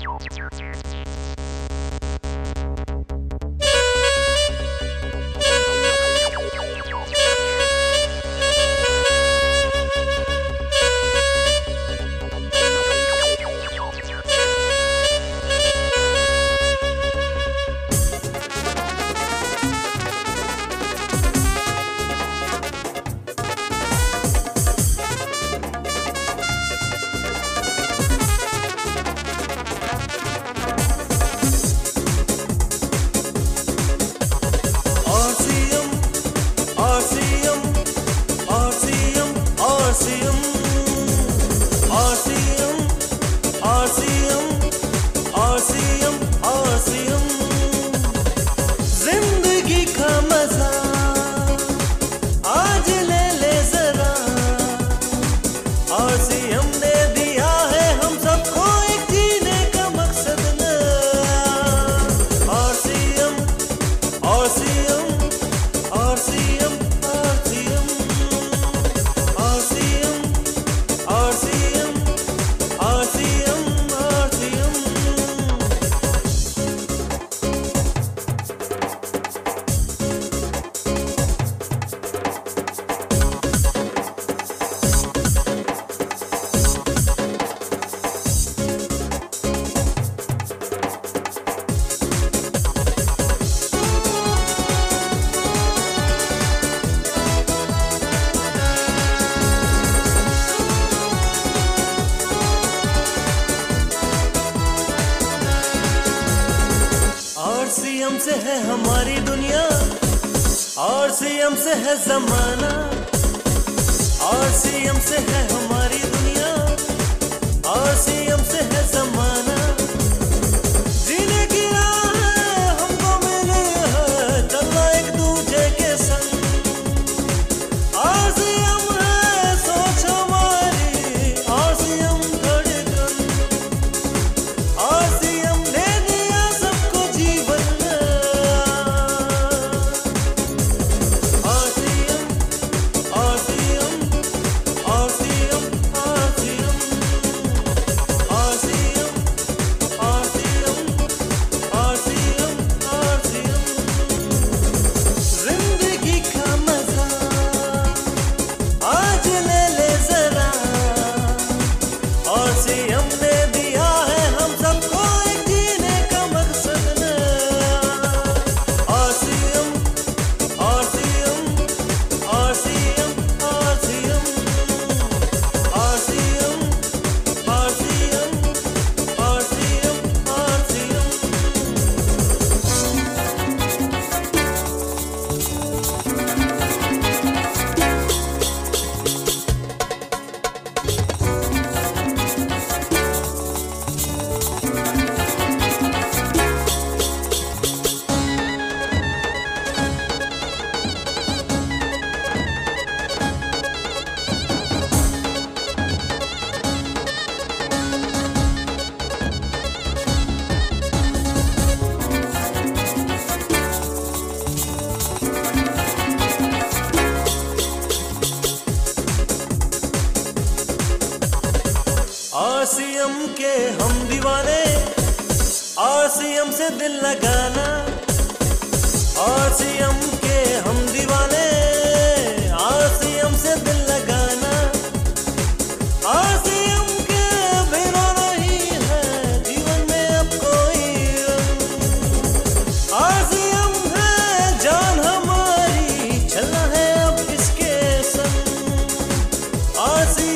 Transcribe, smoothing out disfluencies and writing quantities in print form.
जिंदगी का मजा आज ले ले जरा। आरसीएम ने दिया है हम सबको एक जीने का मकसद नया। RCM RCM RCM RCM RCM RCM RCM RCM. RCM से है हमारी दुनिया, आरसीएम से है जमाना। आरसीएम से है हमारी दुनिया, आरसीएम से है जमाना। जीने की राह है हमको मिली है, चलना एक दूजे के संग। आरसीएम है सोच हमारी, आरसीएम धड़कन। आरसीएम ने दिया सबको जीवन नया। RCM RCM RCM RCM RCM RCM RCM RCM. जिंदगी का मजा आज ले ले जरा। आरसीएम ने दिया है हम सबको एक जीने का मकसद नया। RCM RCM RCM RCM RCM RCM RCM RCM. RCM के हम दीवाने, आरसीएम से दिल लगाना। आरसीएम के हम दीवाने, आरसीएम से दिल लगाना। आरसीएम के बिना नहीं है जीवन में अब कोई रंग। आरसीएम है जान हमारी, चलना है अब इसके संग। आरसीएम